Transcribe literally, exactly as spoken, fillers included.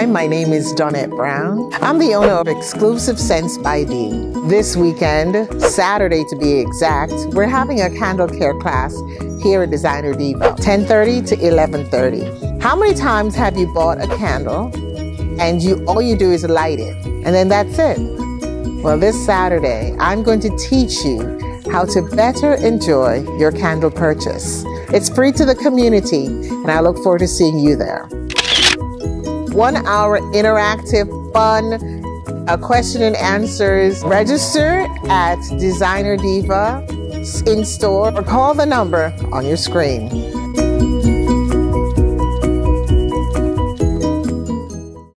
Hi, my name is Donette Brown. I'm the owner of Exclusive Scents by D. This weekend, Saturday to be exact, we're having a candle care class here at Designer Diva, ten thirty to eleven thirty. How many times have you bought a candle and you all you do is light it and then that's it? Well, this Saturday, I'm going to teach you how to better enjoy your candle purchase. It's free to the community, and I look forward to seeing you there. One hour interactive, fun, uh, question and answers. Register at Designer Diva in store or call the number on your screen.